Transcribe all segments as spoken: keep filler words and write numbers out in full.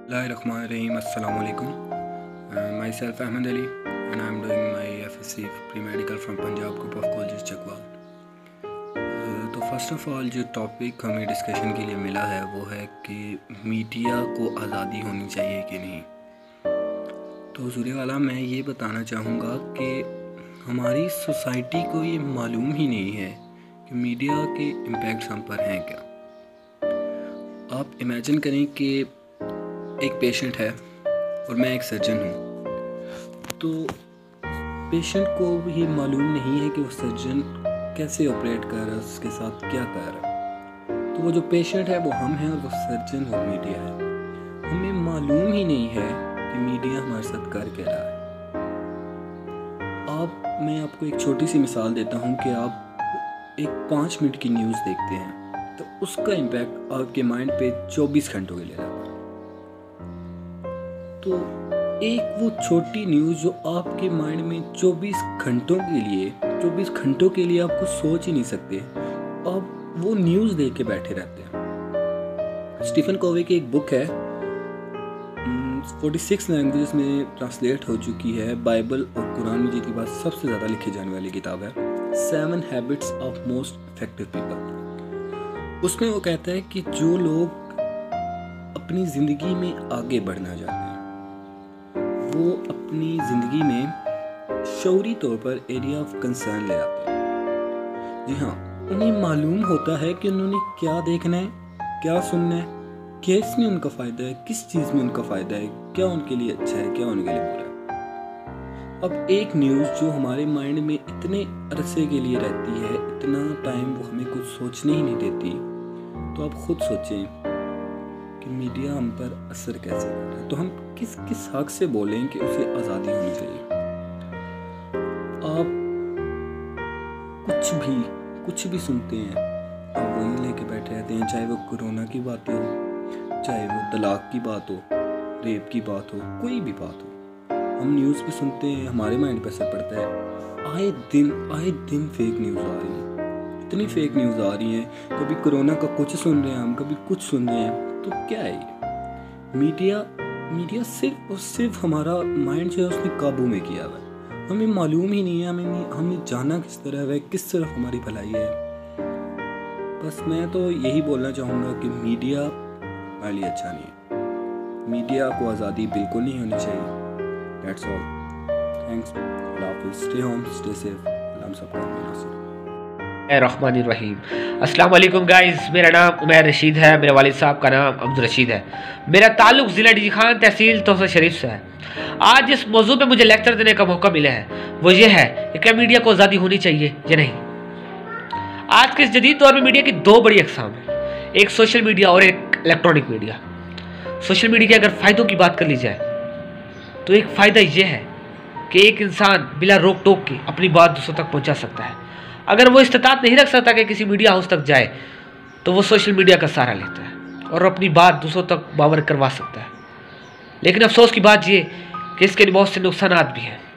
Bismillahirrahmanirrahim. Assalamu alaikum. Uh, myself Ahmed Ali and I am doing my F S C pre-medical from Punjab Group of Colleges Chakwal. uh, तो first of all जो topic हमें discussion के लिए मिला है वो है कि मीडिया को आज़ादी होनी चाहिए कि नहीं. तो ज़रूरी वाला मैं ये बताना चाहूँगा कि हमारी सोसाइटी को ये मालूम ही नहीं है कि मीडिया के इम्पैक्ट्स हम पर हैं क्या. आप इमेजिन करें कि एक पेशेंट है और मैं एक सर्जन हूँ, तो पेशेंट को भी मालूम नहीं है कि वो सर्जन कैसे ऑपरेट कर रहा है, उसके साथ क्या कर रहा है. तो वो जो पेशेंट है वो हम हैं और वो सर्जन वो मीडिया है. हमें मालूम ही नहीं है कि मीडिया हमारे साथ कर क्या रहा है. आप मैं आपको एक छोटी सी मिसाल देता हूँ कि आप एक पाँच मिनट की न्यूज़ देखते हैं तो उसका इम्पैक्ट आपके माइंड पे चौबीस घंटों के लिए रहता है. तो एक वो छोटी न्यूज़ जो आपके माइंड में चौबीस घंटों के लिए चौबीस घंटों के लिए आपको सोच ही नहीं सकते, आप वो न्यूज़ देख के बैठे रहते हैं. स्टीफन कोवे की एक बुक है, छियालीस लैंग्वेजेस में ट्रांसलेट हो चुकी है. बाइबल और कुरान मजीद के बाद सबसे ज़्यादा लिखी जाने वाली किताब है, seven habits of most effective people. उसमें वो कहता है कि जो लोग अपनी ज़िंदगी में आगे बढ़ना चाहते हैं वो अपनी ज़िंदगी में शौरी तौर पर एरिया ऑफ कंसर्न ले आते हैं. जी हाँ, उन्हें मालूम होता है कि उन्होंने क्या देखना है, क्या सुनना है, किस में उनका फ़ायदा है, किस चीज़ में उनका फ़ायदा है, क्या उनके लिए अच्छा है, क्या उनके लिए बुरा है. अब एक न्यूज़ जो हमारे माइंड में इतने अरसे के लिए रहती है, इतना टाइम वो हमें कुछ सोचने ही नहीं देती, तो आप खुद सोचें कि मीडिया हम पर असर कैसे कर रहा है. तो हम किस किस हक से बोलें कि उसे आज़ादी होनी चाहिए. आप कुछ भी कुछ भी सुनते हैं, आप वही लेके बैठे रहते हैं, चाहे वो कोरोना की बात हो, चाहे वो तलाक की बात हो, रेप की बात हो, कोई भी बात हो. हम न्यूज़ पे सुनते हैं, हमारे माइंड पर असर पड़ता है. आए दिन आए दिन फेक न्यूज़ आ रही है, इतनी फेक न्यूज़ आ रही है. कभी कोरोना का कुछ सुन रहे हैं हम, कभी कुछ सुन रहे हैं. तो क्या है ये मीडिया मीडिया सिर्फ और सिर्फ हमारा माइंड जो है उसने काबू में किया हुआ है. हमें मालूम ही नहीं है, हमें नहीं हमें जाना किस तरह है, किस तरफ हमारी भलाई है. बस मैं तो यही बोलना चाहूँगा कि मीडिया हमारे लिए अच्छा नहीं है. मीडिया को आज़ादी बिल्कुल नहीं होनी चाहिए. That's all. थैंक्स. अल्लाह हाफिज़. Stay home, stay safe. अल्लाह हम सबको रहमानिर्रहीम. अस्सलाम वालेकुम गाइस, मेरा नाम उमैर रशीद है, मेरे वालिद साहब का नाम अब्दुल रशीद है. मेरा ताल्लुक़ ज़िला डी खान तहसील तोसा शरीफ से है. आज जिस मौजू पे मुझे लेक्चर देने का मौका मिला है वो ये है कि क्या मीडिया को आज़ादी होनी चाहिए या नहीं. आज के इस जदीद दौर में मीडिया की दो बड़ी अक़साम है, एक सोशल मीडिया और एक इलेक्ट्रॉनिक मीडिया. सोशल मीडिया के अगर फ़ायदों की बात कर ली जाए तो एक फ़ायदा ये है कि एक इंसान बिला रोक टोक के अपनी बात दूसरों तक पहुँचा सकता है. अगर वो इस्तिताअत नहीं रख सकता कि किसी मीडिया हाउस तक जाए तो वो सोशल मीडिया का सहारा लेता है और अपनी बात दूसरों तक बावर करवा सकता है. लेकिन अफसोस की बात ये कि इसके बहुत से नुकसानात भी हैं.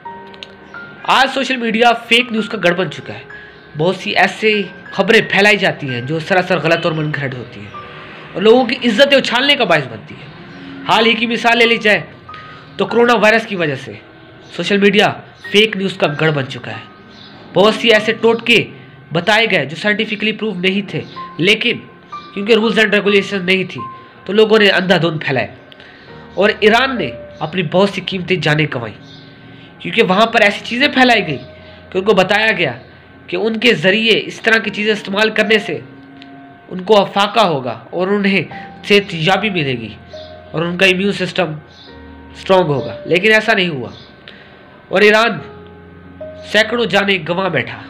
आज सोशल मीडिया फेक न्यूज़ का गढ़ बन चुका है. बहुत सी ऐसी खबरें फैलाई जाती हैं जो सरासर गलत और मनगढ़ंत होती हैं और लोगों की इज्जतें उछालने का बायस बनती है. हाल ही की मिसाल ले ली जाए तो कोरोना वायरस की वजह से सोशल मीडिया फेक न्यूज़ का गढ़ बन चुका है. बहुत सी ऐसे टोटके बताए गए जो साइंटिफिकली प्रूव नहीं थे, लेकिन क्योंकि रूल्स एंड रेगुलेशन नहीं थी तो लोगों ने अंधाधुंध फैलाए और ईरान ने अपनी बहुत सी कीमती जानें गंवाई क्योंकि वहाँ पर ऐसी चीज़ें फैलाई गई कि उनको बताया गया कि उनके ज़रिए इस तरह की चीज़ें इस्तेमाल करने से उनको अफाका होगा और उन्हें सेहतयाबी मिलेगी और उनका इम्यून सिस्टम स्ट्रॉन्ग होगा. लेकिन ऐसा नहीं हुआ और ईरान सैकड़ों जाने गंवा बैठा.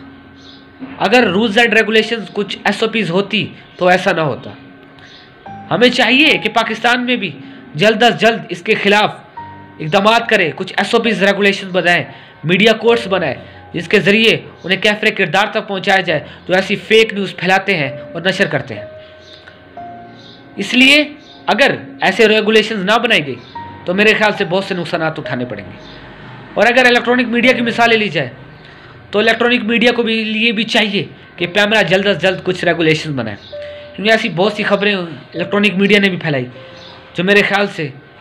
अगर रूल्स एंड रेगुलेशंस कुछ एस ओ पीज़ होती तो ऐसा ना होता. हमें चाहिए कि पाकिस्तान में भी जल्द अज जल्द इसके खिलाफ इक़दाम करे, कुछ एस ओ पीज़ रेगुलेशन बनाए, मीडिया कोर्ट्स बनाए जिसके ज़रिए उन्हें कैफरे किरदार तक पहुंचाया जाए जो ऐसी फेक न्यूज़ फैलाते हैं और नशर करते हैं. इसलिए अगर ऐसे रेगुलेशंस ना बनाई गई तो मेरे ख्याल से बहुत से नुकसानात उठाने पड़ेंगे. और अगर इलेक्ट्रॉनिक मीडिया की मिसाल ले ली जाए तो इलेक्ट्रॉनिक मीडिया को भी लिए भी चाहिए कि पैमरा जल्द अज जल्द कुछ रेगुलेशन बनाए, क्योंकि ऐसी बहुत सी खबरें इलेक्ट्रॉनिक मीडिया ने भी फैलाई जो मेरे ख्याल से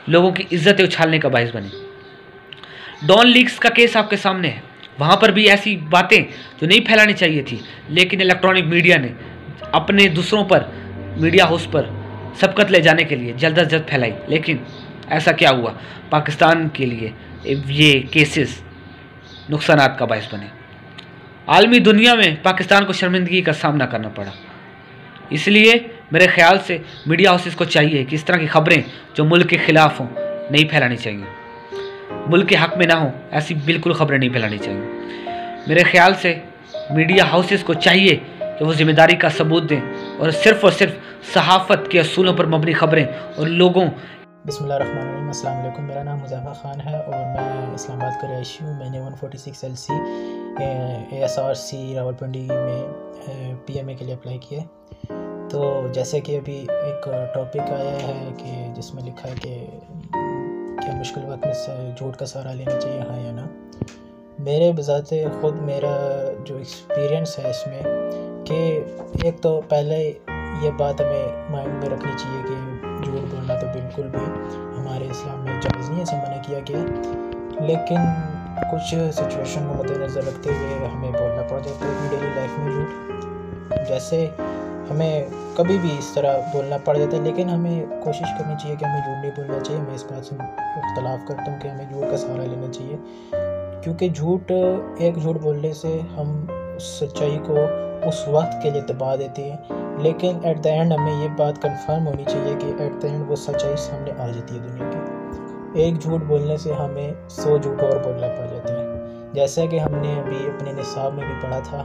लोगों की इज्जतें उछालने का बायस बने। डॉन लीक्स का केस आपके सामने है, वहाँ पर भी ऐसी बातें जो नहीं फैलानी चाहिए थी, लेकिन इलेक्ट्रॉनिक मीडिया ने अपने दूसरों पर, मीडिया हाउस पर सबकत ले जाने के लिए जल्द अज जल्द फैलाई। लेकिन ऐसा क्या हुआ, पाकिस्तान के लिए ये केसेस नुकसानात का बायस बने। आलमी दुनिया में पाकिस्तान को शर्मिंदगी का सामना करना पड़ा। इसलिए मेरे ख्याल से मीडिया हाउसेस को चाहिए कि इस तरह की खबरें जो मुल्क के ख़िलाफ़ हों नहीं फैलानी चाहिए, मुल्क के हक़ में ना हो, ऐसी बिल्कुल खबरें नहीं फैलानी चाहिए। मेरे ख्याल से मीडिया हाउसेस को चाहिए कि वो ज़िम्मेदारी का सबूत दें और सिर्फ़ और सिर्फ सहाफ़त के असूलों पर मबनी खबरें और लोगों। बिस्मिल्लाहिर्रहमानिर्रहीम, अस्सलाम वालेकुम। मेरा नाम मुज़फ़्फ़र ख़ान है और मैं इस्लामाबाद का रहायशी हूँ। मैंने one forty six L C A S R C Rawalpindi में पी एम ए के लिए अप्लाई किया। तो जैसे कि अभी एक टॉपिक आया है कि जिसमें लिखा है कि क्या मुश्किल वक्त में से झूठ का सहारा लेना चाहिए, हाँ या ना। मेरे बज़ाते ख़ुद मेरा जो एक्सपीरियंस है इसमें कि एक तो पहले ये बात हमें माइंड में रखनी चाहिए कि झूठ बोलना तो बिल्कुल भी हमारे इस्लाम में जायज़ नहीं है, ऐसे मना किया गया। लेकिन कुछ सिचुएशन को मद्देनज़र रखते हुए हमें बोलना पड़ जाता है अपनी डेली लाइफ में झूठ। जैसे हमें कभी भी इस तरह बोलना पड़ जाता है, लेकिन हमें कोशिश करनी चाहिए कि हमें झूठ नहीं बोलना चाहिए। मैं इस बात से इख्तलाफ करता हूँ कि हमें झूठ का सहारा लेना चाहिए, क्योंकि झूठ एक झूठ बोलने से हम सच्चाई को उस वक्त के लिए दबा देते हैं, लेकिन एट द एंड हमें ये बात कंफर्म होनी चाहिए कि एट द एंड वो सच्चाई सामने आ जाती है दुनिया की। एक झूठ बोलने से हमें सौ झूठ और बोलना पड़ जाता है। जैसा कि हमने अभी अपने निसाब में भी पढ़ा था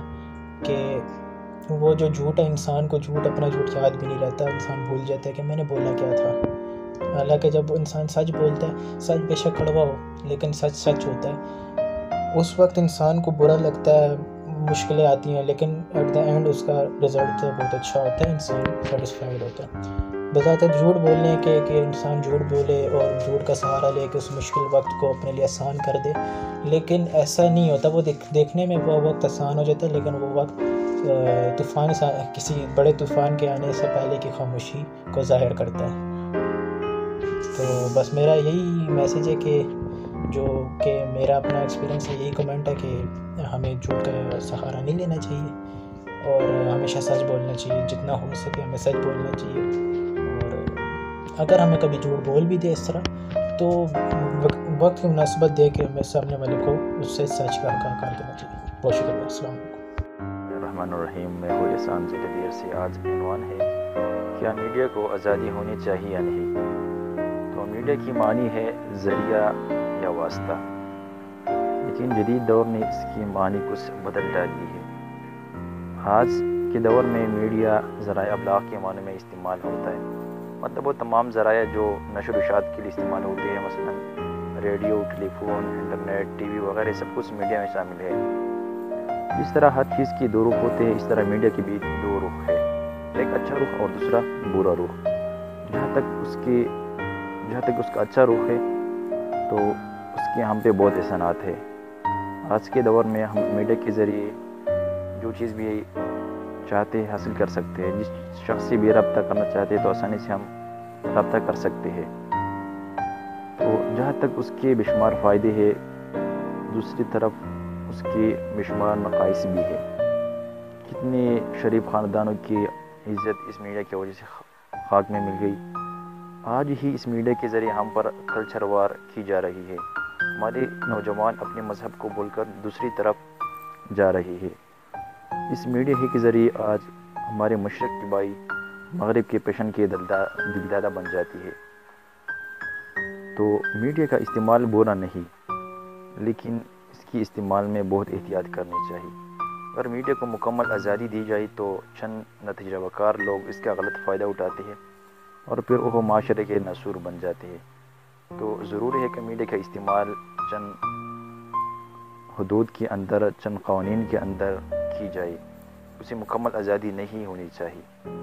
कि वो जो झूठ है, इंसान को झूठ अपना झूठ याद भी नहीं रहता, इंसान भूल जाता है कि मैंने बोला क्या था। हालांकि जब इंसान सच बोलता है, सच बेशक कड़वा हो लेकिन सच सच होता है, उस वक्त इंसान को बुरा लगता है, मुश्किलें आती हैं, लेकिन एट द एंड उसका रिज़ल्ट तो बहुत अच्छा होता है, इंसान सेटिस्फाइड होता है। बजाते झूठ बोलने के कि इंसान झूठ बोले और झूठ का सहारा लेके उस मुश्किल वक्त को अपने लिए आसान कर दे, लेकिन ऐसा नहीं होता। वो देख देखने में वो वक्त आसान हो जाता है, लेकिन वो वक्त तूफ़ान किसी बड़े तूफ़ान के आने से पहले की खामोशी को ज़ाहिर करता है। तो बस मेरा यही मैसेज है कि जो कि मेरा अपना एक्सपीरियंस है, यही कमेंट है कि हमें झूठ का सहारा नहीं लेना चाहिए और हमेशा सच बोलना चाहिए, जितना हो सके हमें सच बोलना चाहिए। और अगर हमें कभी झूठ बोल भी दे इस तरह, तो वक्त की मुनासिबत दे के हमें सामने वाले को उससे सच का आगाह देना चाहिए। बहुत शुक्रिया। अस्सलाम रहमानुर्रहीम। मैं हूँ एहसान ज़ुबैर से। आज इन्वान है क्या मीडिया को आज़ादी होनी चाहिए या नहीं। तो मीडिया की मानी है ज़रिया या वास्ता, लेकिन जदीद दौर ने इसकी मानी कुछ बदल डाली है। आज के दौर में मीडिया ज़राए अबलाग के माने में इस्तेमाल होता है, मतलब वो तमाम ज़राए जो नशर इशात के लिए इस्तेमाल होते हैं, मसलन रेडियो, टेलीफोन, इंटरनेट, टीवी वगैरह सब कुछ मीडिया में शामिल है। जिस तरह हर चीज़ की दो रुख होते हैं, इस तरह मीडिया के भी दो रुख है, एक अच्छा रुख और दूसरा बुरा रुख। जहाँ तक उसके जहाँ तक उसका अच्छा रुख है तो उसके हम पे बहुत एहसानात है। आज के दौर में हम मीडिया के ज़रिए जो चीज़ भी चाहते हैं हासिल कर सकते हैं। जिस शख्स से भी रब्ता करना चाहते हैं तो आसानी से हम रब्ता कर सकते हैं। तो जहाँ तक उसके बेशुमार फ़ायदे हैं, दूसरी तरफ उसके बेशुमार नक़ाइस भी है। कितने शरीफ ख़ानदानों की इज़्ज़त इस मीडिया की वजह से खाक में मिल गई। आज ही इस मीडिया के ज़रिए हम पर कल्चर वार की जा रही है। हमारे नौजवान अपने मज़हब को भूलकर दूसरी तरफ जा रही है। इस मीडिया ही के ज़रिए आज हमारे मशरक़ की बाई मगरिब के पेशन के दिलदादा बन जाती है। तो मीडिया का इस्तेमाल बुरा नहीं, लेकिन इसकी इस्तेमाल में बहुत एहतियात करनी चाहिए। अगर मीडिया को मुकम्मल आज़ादी दी जाए तो चंद नतीजाकार लोग इसका गलत फ़ायदा उठाते हैं और फिर वो माशरे के नसूर बन जाते हैं। तो ज़रूरी है कि मीडिया का इस्तेमाल चंद हदूद के अंदर, चंद क़वानीन के अंदर की जाए, उसे मुकम्मल आज़ादी नहीं होनी चाहिए।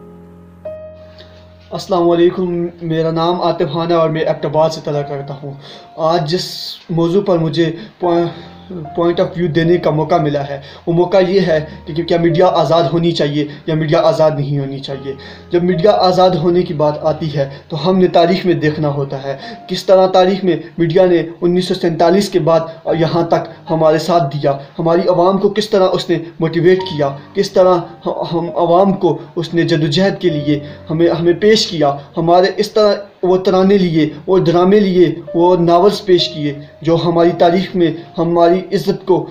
अस्सलाम वालेकुम, मेरा नाम आतिफ खान है और मैं एबटाबाद से तला करता हूँ। आज जिस मौजू पर मुझे पॉइंट ऑफ व्यू देने का मौका मिला है। वो मौका ये है कि क्या मीडिया आज़ाद होनी चाहिए या मीडिया आज़ाद नहीं होनी चाहिए। जब मीडिया आज़ाद होने की बात आती है तो हमने तारीख़ में देखना होता है किस तरह तारीख़ में मीडिया ने उन्नीस सौ सैंतालीस के बाद यहाँ तक हमारे साथ दिया, हमारी आवाम को किस तरह उसने मोटिवेट किया, किस तरह हम आवाम को उसने जदोजहद के लिए हमें हमें पेश किया, हमारे इस तरह वो तराने लिए, वो ड्रामे लिए, वो नावल्स पेश किए जो हमारी तारीख़ में हमारी इज़्ज़त को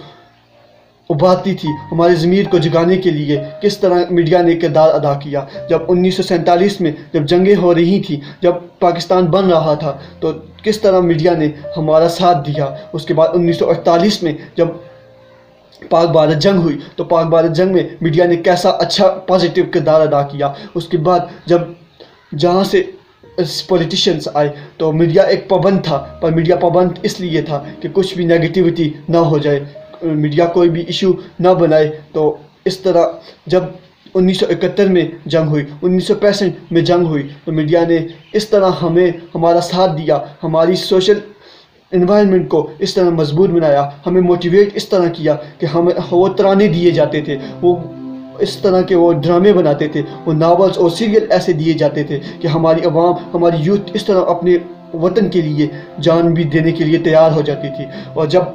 उभारती थी, हमारे ज़मीर को जगाने के लिए किस तरह मीडिया ने किरदार अदा किया। जब उन्नीस सौ सैंतालीस में जब जंगें हो रही थी, जब पाकिस्तान बन रहा था, तो किस तरह मीडिया ने हमारा साथ दिया। उसके बाद उन्नीस सौ अड़तालीस में जब पाक भारत जंग हुई तो पाक भारत जंग में मीडिया ने कैसा अच्छा पॉजिटिव किरदार अदा किया। उसके बाद जब जहाँ से पॉलिटिशियंस आए तो मीडिया एक पाबंद था, पर मीडिया पाबंद इसलिए था कि कुछ भी नेगेटिविटी ना हो जाए, मीडिया कोई भी इशू ना बनाए। तो इस तरह जब उन्नीस सौ इकहत्तर में जंग हुई, उन्नीस सौ पैंसठ में जंग हुई, तो मीडिया ने इस तरह हमें हमारा साथ दिया, हमारी सोशल इन्वायरमेंट को इस तरह मजबूत बनाया, हमें मोटिवेट इस तरह किया कि हमें वो तराने दिए जाते थे, वो इस तरह के वो ड्रामे बनाते थे, वो नावल्स और सीरियल ऐसे दिए जाते थे कि हमारी आवाम, हमारी यूथ इस तरह अपने वतन के लिए जान भी देने के लिए तैयार हो जाती थी। और जब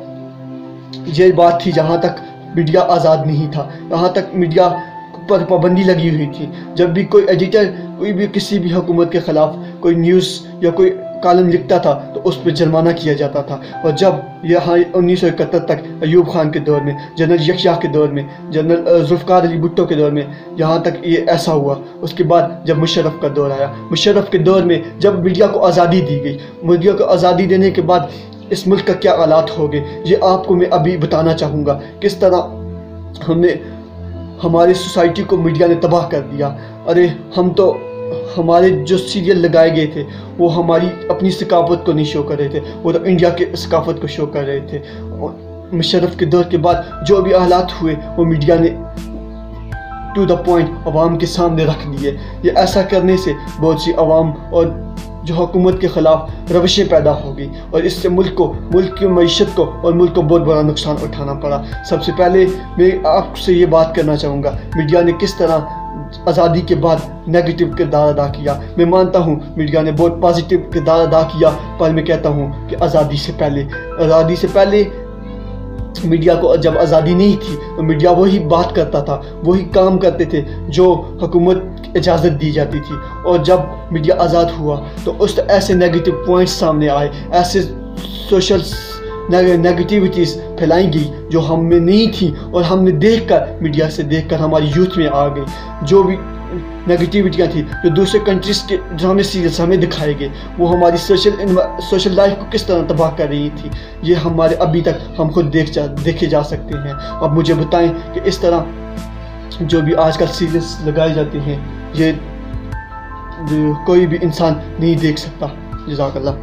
ये बात थी जहाँ तक मीडिया आज़ाद नहीं था, यहाँ तक मीडिया पर पाबंदी लगी हुई थी। जब भी कोई एडिटर कोई भी किसी भी हुकूमत के ख़िलाफ़ कोई न्यूज़ या कोई कॉलम लिखता था तो उस पर जुर्माना किया जाता था। और जब यहाँ उन्नीस सौ इकहत्तर तक अयूब खान के दौर में, जनरल यकशाह के दौर में, जनरल जुल्फ़िकार अली भुट्टो के दौर में यहाँ तक ये ऐसा हुआ। उसके बाद जब मुशर्रफ का दौर आया, मुशर्रफ के दौर में जब मीडिया को आज़ादी दी गई, मीडिया को आज़ादी देने के बाद इस मुल्क का क्या हालात हो गए, ये आपको मैं अभी बताना चाहूँगा। किस तरह हमने हमारी सोसाइटी को मीडिया ने तबाह कर दिया। अरे हम तो हमारे जो सीरियल लगाए गए थे वो हमारी अपनी सकाफत को नहीं शो कर रहे थे, वो तो इंडिया के सकाफत को शो कर रहे थे। मुशर्रफ के दौर के बाद जो भी हालात हुए वो मीडिया ने टू द पॉइंट आवाम के सामने रख दिए। ये ऐसा करने से बहुत सी आवाम और जो हुकूमत के ख़िलाफ़ रविशें पैदा हो गई और इससे मुल्क को, मुल्क की मईशत को और मुल्क को बहुत बड़ा नुकसान उठाना पड़ा। सबसे पहले मैं आपसे ये बात करना चाहूँगा, मीडिया ने किस तरह आज़ादी के बाद नेगेटिव किरदार अदा किया। मैं मानता हूँ मीडिया ने बहुत पॉजिटिव किरदार अदा किया, पर मैं कहता हूँ कि आज़ादी से पहले आज़ादी से पहले मीडिया को जब आज़ादी नहीं थी तो मीडिया वही बात करता था, वही काम करते थे जो हुकूमत इजाज़त दी जाती थी। और जब मीडिया आज़ाद हुआ तो उस ऐसे नेगेटिव पॉइंट्स सामने आए, ऐसे सोशल नेगेटिविटीज़ फैलाई गई जो हम में नहीं थी और हमने देखकर, मीडिया से देखकर हमारी यूथ में आ गई। जो भी नेगेटिविटियाँ थी जो दूसरे कंट्रीज़ के ड्रामे सीरियल्स हमें दिखाए गए, वो हमारी सोशल सोशल लाइफ को किस तरह तबाह कर रही थी, ये हमारे अभी तक हम खुद देख जा देखे जा सकते हैं। अब मुझे बताएं कि इस तरह जो भी आजकल सीरियल्स लगाए जाते हैं ये कोई भी इंसान नहीं देख सकता। जज़ाकल्लाह।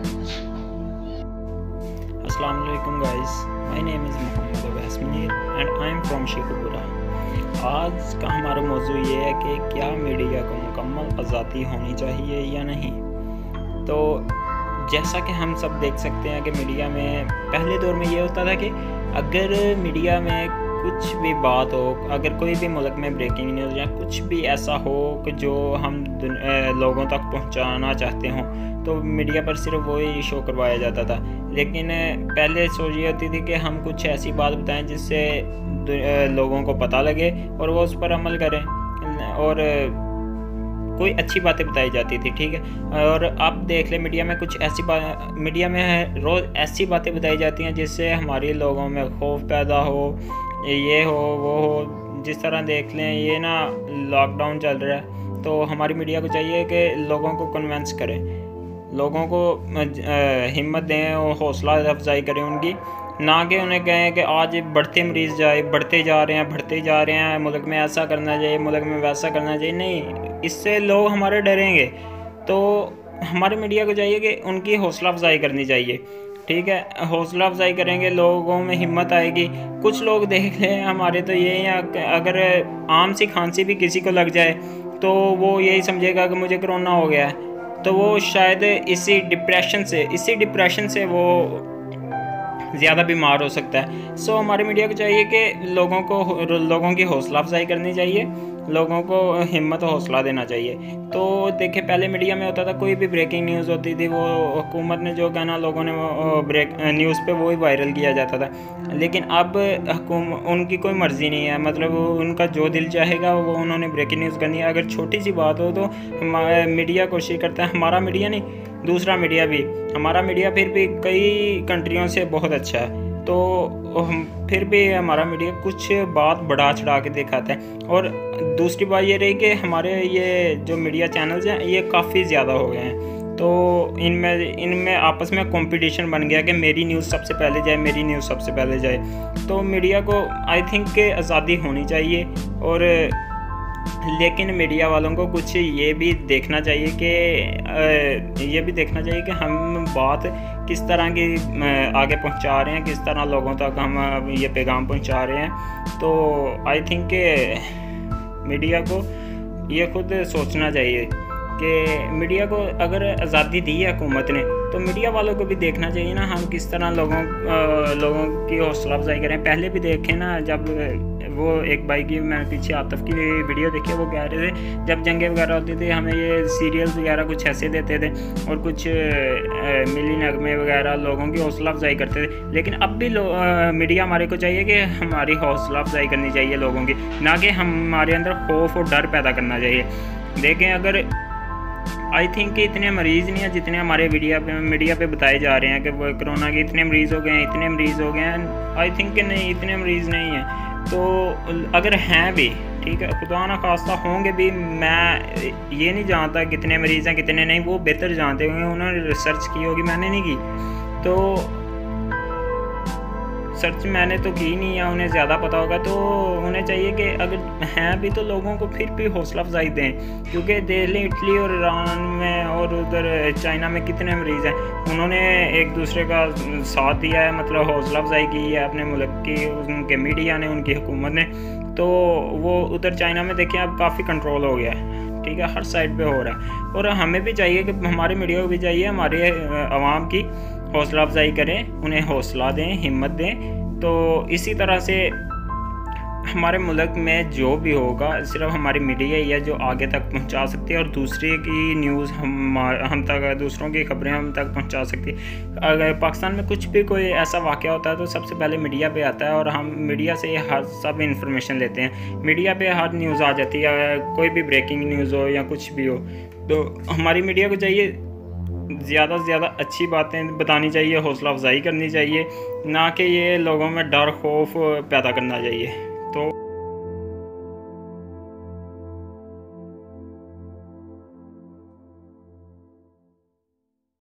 अस्सलाम वालेकुम guys, my name is Mohammad Abbas Munir and I am from Sheikhupura. आज का हमारा मौजू ये है कि क्या मीडिया को मुकम्मल आज़ादी होनी चाहिए या नहीं। तो जैसा कि हम सब देख सकते हैं कि मीडिया में पहले दौर में ये होता था कि अगर मीडिया में कुछ भी बात हो, अगर कोई भी मुल्क में ब्रेकिंग न्यूज़ या कुछ भी ऐसा हो कि जो हम लोगों तक पहुंचाना चाहते हों, तो मीडिया पर सिर्फ वही शो करवाया जाता था। लेकिन पहले सोच ये होती थी कि हम कुछ ऐसी बात बताएं जिससे लोगों को पता लगे और वो उस पर अमल करें, और कोई अच्छी बातें बताई जाती थी, ठीक है। और आप देख लें मीडिया में कुछ ऐसी बात, मीडिया में रोज़ ऐसी बातें बताई जाती हैं जिससे हमारे लोगों में खौफ पैदा हो, ये हो वो हो। जिस तरह देख लें ये ना लॉकडाउन चल रहा है, तो हमारी मीडिया को चाहिए कि लोगों को कन्विंस करें, लोगों को हिम्मत दें और हौसला अफजाई करें उनकी, ना कि उन्हें कहें कि आज बढ़ते मरीज़ जाए बढ़ते जा रहे हैं बढ़ते जा रहे हैं, मुल्क में ऐसा करना चाहिए, मुल्क में वैसा करना चाहिए। नहीं, इससे लोग हमारे डरेंगे। तो हमारे मीडिया को चाहिए कि उनकी हौसला अफजाई करनी चाहिए, ठीक है। हौसला अफजाई करेंगे, लोगों में हिम्मत आएगी। कुछ लोग देख लें हमारे तो ये हैं, अगर आम सी खांसी भी किसी को लग जाए तो वो यही समझेगा कि मुझे कोरोना हो गया है, तो वो शायद इसी डिप्रेशन से इसी डिप्रेशन से वो ज़्यादा बीमार हो सकता है। सो हमारे मीडिया को चाहिए कि लोगों को लोगों की हौसला अफजाई करनी चाहिए, लोगों को हिम्मत हौसला देना चाहिए। तो देखिए पहले मीडिया में होता था कोई भी ब्रेकिंग न्यूज़ होती थी, वो हुकूमत ने जो कहना लोगों ने वो ब्रेक न्यूज़ पे वो ही वायरल किया जाता था। लेकिन अब हुकूम उनकी कोई मर्ज़ी नहीं है, मतलब उनका जो दिल चाहेगा वो उन्होंने ब्रेकिंग न्यूज़ करनी है। अगर छोटी सी बात हो तो मीडिया कोशिश करता है, हमारा मीडिया नहीं दूसरा मीडिया भी, हमारा मीडिया फिर भी कई कंट्रियों से बहुत अच्छा है, तो हम फिर भी हमारा मीडिया कुछ बात बढ़ा चढ़ा के दिखाता है। और दूसरी बात ये रही कि हमारे ये जो मीडिया चैनल्स हैं ये काफ़ी ज़्यादा हो गए हैं, तो इनमें इनमें आपस में कंपटीशन बन गया कि मेरी न्यूज़ सबसे पहले जाए, मेरी न्यूज़ सबसे पहले जाए। तो मीडिया को आई थिंक कि आज़ादी होनी चाहिए, और लेकिन मीडिया वालों को कुछ ये भी देखना चाहिए कि ये भी देखना चाहिए कि हम बात किस तरह की आगे पहुंचा रहे हैं, किस तरह लोगों तक हम ये पैगाम पहुंचा रहे हैं। तो आई थिंक कि मीडिया को ये खुद सोचना चाहिए कि मीडिया को अगर आज़ादी दी है हुकूमत ने, तो मीडिया वालों को भी देखना चाहिए ना हम किस तरह लोगों आ, लोगों की हौसला अफजाई करें। पहले भी देखें ना, जब वो एक भाई की मैंने पीछे आतिफ की वीडियो देखी, वो कह रहे थे जब जंगें वगैरह होती थी हमें ये सीरियल्स वगैरह कुछ ऐसे देते थे और कुछ मिली नगमे वगैरह लोगों की हौसला अफजाई करते थे। लेकिन अब भी मीडिया हमारे को चाहिए कि हमारी हौसला अफजाई करनी चाहिए लोगों की, ना कि हमारे अंदर खौफ और डर पैदा करना चाहिए। देखें अगर आई थिंक कि इतने मरीज़ नहीं हैं जितने हमारे मीडिया पे मीडिया पे बताए जा रहे हैं कि वो कोरोना के इतने मरीज़ हो गए हैं, इतने मरीज़ हो गए हैं। आई थिंक कि नहीं, इतने मरीज़ नहीं हैं। तो अगर हैं भी, ठीक है, खुदा ना खास्ता होंगे भी, मैं ये नहीं जानता कितने मरीज़ हैं कितने नहीं, वो बेहतर जानते होंगे, उन्होंने रिसर्च की होगी, मैंने नहीं की। तो सर्च मैंने तो की नहीं है, उन्हें ज़्यादा पता होगा। तो उन्हें चाहिए कि अगर हैं भी तो लोगों को फिर भी हौसला अफजाई दें, क्योंकि दिल्ली, इटली और ईरान में और उधर चाइना में कितने मरीज़ हैं, उन्होंने एक दूसरे का साथ दिया है, मतलब हौसला अफजाई की है अपने मुल्क की, उनके मीडिया ने, उनकी हुकूमत ने। तो वो उधर चाइना में देखें अब काफ़ी कंट्रोल हो गया है, ठीक है, हर साइड पे हो रहा है। और हमें भी चाहिए कि हमारे मीडिया को भी चाहिए हमारे आवाम की हौसला अफजाई करें, उन्हें हौसला दें, हिम्मत दें। तो इसी तरह से हमारे मुल्क में जो भी होगा सिर्फ हमारी मीडिया ही है जो आगे तक पहुंचा सकती है, और दूसरे की न्यूज़ हम हम तक, दूसरों की खबरें हम तक पहुंचा सकती है। अगर पाकिस्तान में कुछ भी कोई ऐसा वाक़या होता है तो सबसे पहले मीडिया पे आता है, और हम मीडिया से हर सब इन्फॉर्मेशन लेते हैं। मीडिया पे हर न्यूज़ आ जाती है, कोई भी ब्रेकिंग न्यूज़ हो या कुछ भी हो। तो हमारी मीडिया को चाहिए ज़्यादा से ज़्यादा अच्छी बातें बतानी चाहिए, हौसला अफजाई करनी चाहिए, ना कि ये लोगों में डर खौफ पैदा करना चाहिए।